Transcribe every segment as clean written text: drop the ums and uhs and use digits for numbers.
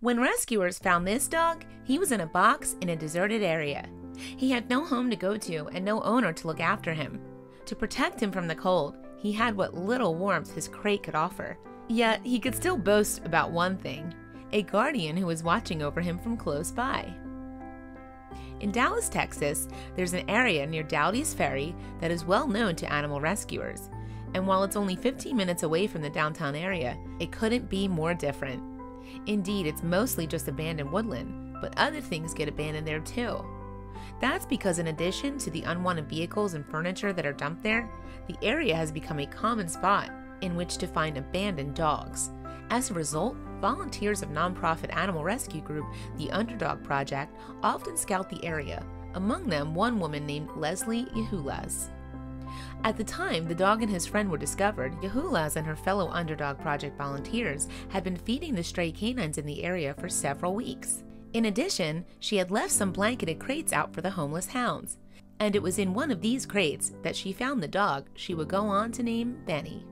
When rescuers found this dog, he was in a box in a deserted area. He had no home to go to and no owner to look after him. To protect him from the cold, he had what little warmth his crate could offer. Yet he could still boast about one thing: a guardian who was watching over him from close by. In Dallas, Texas, there's an area near Dowdy's Ferry that is well known to animal rescuers. And while it's only 15 minutes away from the downtown area, it couldn't be more different. Indeed, it's mostly just abandoned woodland, but other things get abandoned there too. That's because in addition to the unwanted vehicles and furniture that are dumped there, the area has become a common spot in which to find abandoned dogs. As a result, volunteers of nonprofit animal rescue group, the Underdog Project, often scout the area, among them one woman named Leslie Yahulas. At the time the dog and his friend were discovered, Yahulas and her fellow Underdog Project volunteers had been feeding the stray canines in the area for several weeks. In addition, she had left some blanketed crates out for the homeless hounds, and it was in one of these crates that she found the dog she would go on to name Benny.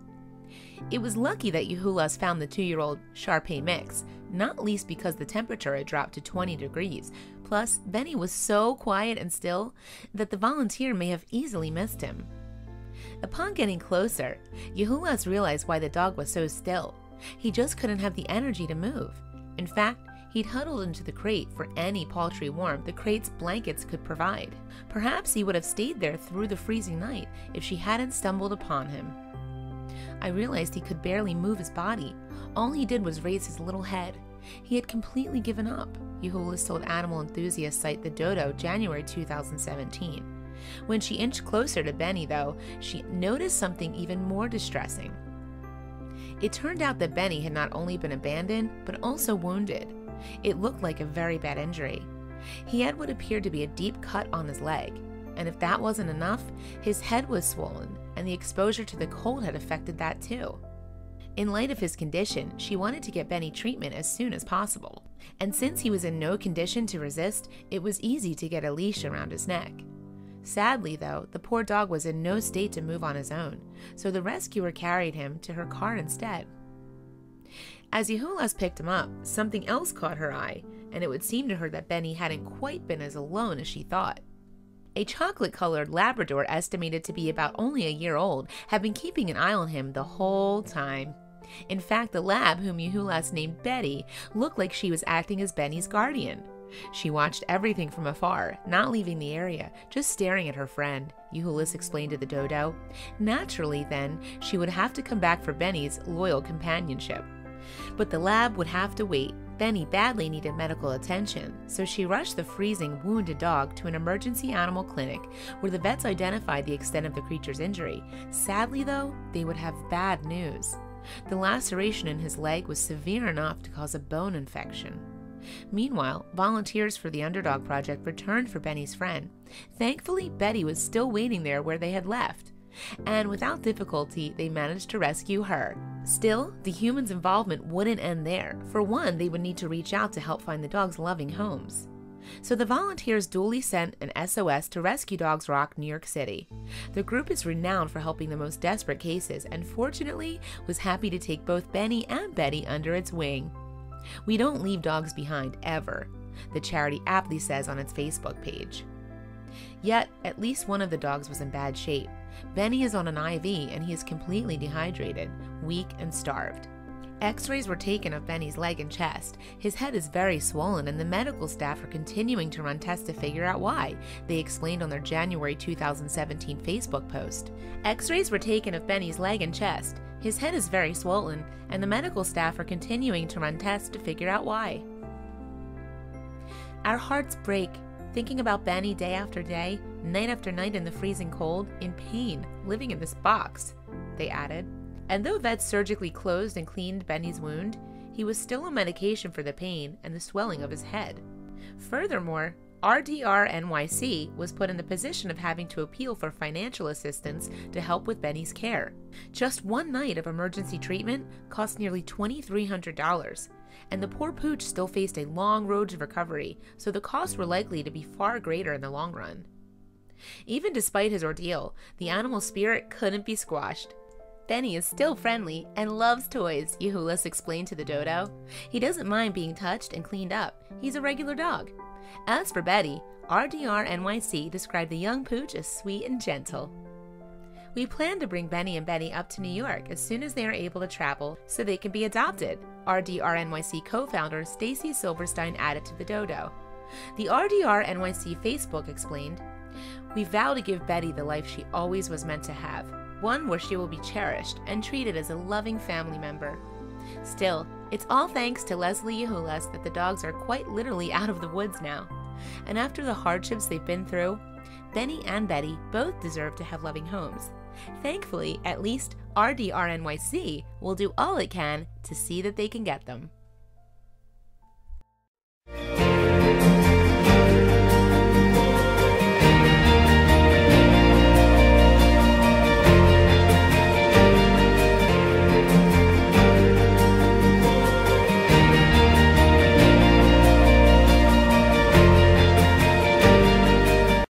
It was lucky that Yahulas found the 2-year-old Shar-Pei mix, not least because the temperature had dropped to 20 degrees. Plus, Benny was so quiet and still that the volunteer may have easily missed him. Upon getting closer, Yahulas realized why the dog was so still. He just couldn't have the energy to move. In fact, he'd huddled into the crate for any paltry warmth the crate's blankets could provide. Perhaps he would have stayed there through the freezing night if she hadn't stumbled upon him. I realized he could barely move his body. All he did was raise his little head. He had completely given up, Yahulas told animal enthusiast site The Dodo, January 2017. When she inched closer to Benny, though, she noticed something even more distressing. It turned out that Benny had not only been abandoned, but also wounded. It looked like a very bad injury. He had what appeared to be a deep cut on his leg, and if that wasn't enough, his head was swollen, and the exposure to the cold had affected that too. In light of his condition, she wanted to get Benny treatment as soon as possible, and since he was in no condition to resist, it was easy to get a leash around his neck. Sadly, though, the poor dog was in no state to move on his own, so the rescuer carried him to her car instead. As Yahulas picked him up, something else caught her eye, and it would seem to her that Benny hadn't quite been as alone as she thought. A chocolate-colored Labrador estimated to be about only a year old had been keeping an eye on him the whole time. In fact, the lab, whom Yahulas named Betty, looked like she was acting as Benny's guardian. She watched everything from afar, not leaving the area, just staring at her friend, Yahulas explained to The Dodo. Naturally, then, she would have to come back for Benny's loyal companionship. But the lab would have to wait. Benny badly needed medical attention, so she rushed the freezing, wounded dog to an emergency animal clinic where the vets identified the extent of the creature's injury. Sadly, though, they would have bad news. The laceration in his leg was severe enough to cause a bone infection. Meanwhile, volunteers for the Underdog Project returned for Benny's friend. Thankfully, Betty was still waiting there where they had left, and without difficulty, they managed to rescue her. Still, the humans' involvement wouldn't end there. For one, they would need to reach out to help find the dog's loving homes. So the volunteers duly sent an SOS to Rescue Dogs Rock, New York City. The group is renowned for helping the most desperate cases, and fortunately was happy to take both Benny and Betty under its wing. "We don't leave dogs behind, ever," the charity aptly says on its Facebook page. Yet, at least one of the dogs was in bad shape. Benny is on an IV and he is completely dehydrated, weak and starved. X-rays were taken of Benny's leg and chest. His head is very swollen and the medical staff are continuing to run tests to figure out why, they explained on their January 2017 Facebook post. X-rays were taken of Benny's leg and chest. His head is very swollen and the medical staff are continuing to run tests to figure out why. Our hearts break thinking about Benny day after day, night after night in the freezing cold, in pain, living in this box, they added. And though vets surgically closed and cleaned Benny's wound, he was still on medication for the pain and the swelling of his head. Furthermore, RDR NYC was put in the position of having to appeal for financial assistance to help with Benny's care. Just one night of emergency treatment cost nearly $2,300, and the poor pooch still faced a long road to recovery, so the costs were likely to be far greater in the long run. Even despite his ordeal, the animal spirit couldn't be squashed. Benny is still friendly and loves toys, Yehulas explained to the dodo. He doesn't mind being touched and cleaned up. He's a regular dog. As for Betty, RDR NYC described the young pooch as sweet and gentle. We plan to bring Benny and Betty up to New York as soon as they are able to travel so they can be adopted, RDR NYC co-founder Stacy Silverstein added to the dodo. The RDR NYC Facebook explained, "We vow to give Betty the life she always was meant to have, one where she will be cherished and treated as a loving family member. Still, it's all thanks to Leslie Yehulas that the dogs are quite literally out of the woods now. And after the hardships they've been through, Benny and Betty both deserve to have loving homes. Thankfully, at least RDR NYC will do all it can to see that they can get them."